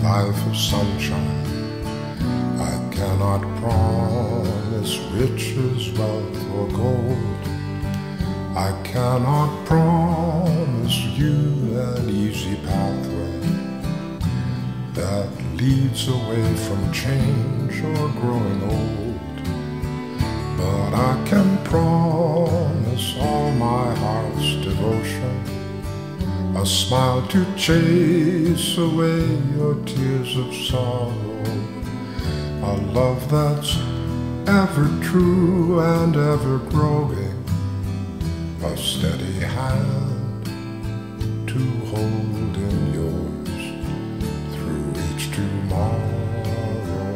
life of sunshine. I cannot promise riches, wealth, or gold. I cannot promise you an easy pathway that leads away from change or growing old. But I can promise all my heart's devotion, a smile to chase away your tears of sorrow, a love that's ever true and ever growing, a steady hand to hold in yours through each tomorrow.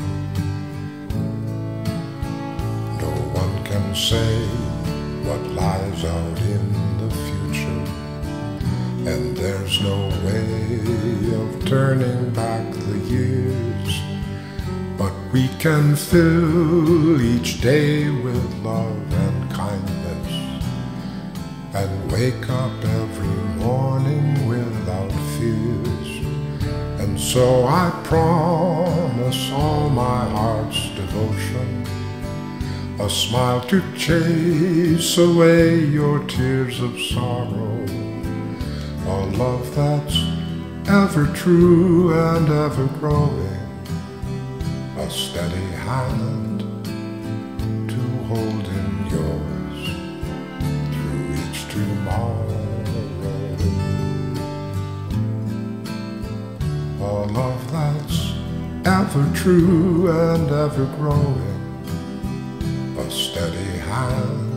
No one can say what lies out in the future, and there's no way of turning back the years. But we can fill each day with love and kindness, and wake up every morning without fears. And so I promise all my heart's devotion, a smile to chase away your tears of sorrow, a love that's ever true and ever growing, a steady hand to hold in yours through each tomorrow, a love that's ever true and ever growing, a steady hand